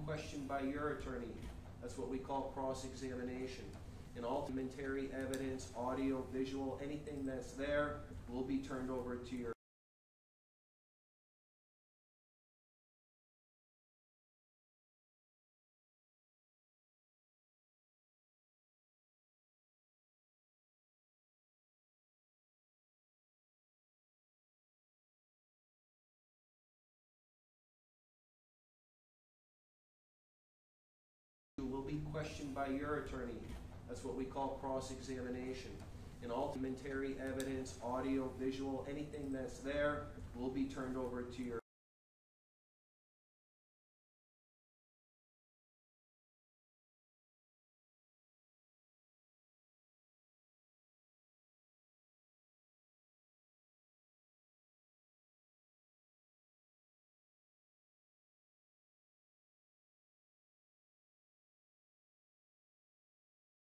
questioned by your attorney. That's what we call cross-examination. And all documentary evidence, audio, visual, anything that's there will be turned over to your will be questioned by your attorney. That's what we call cross-examination. And all documentary evidence, audio, visual, anything that's there will be turned over to your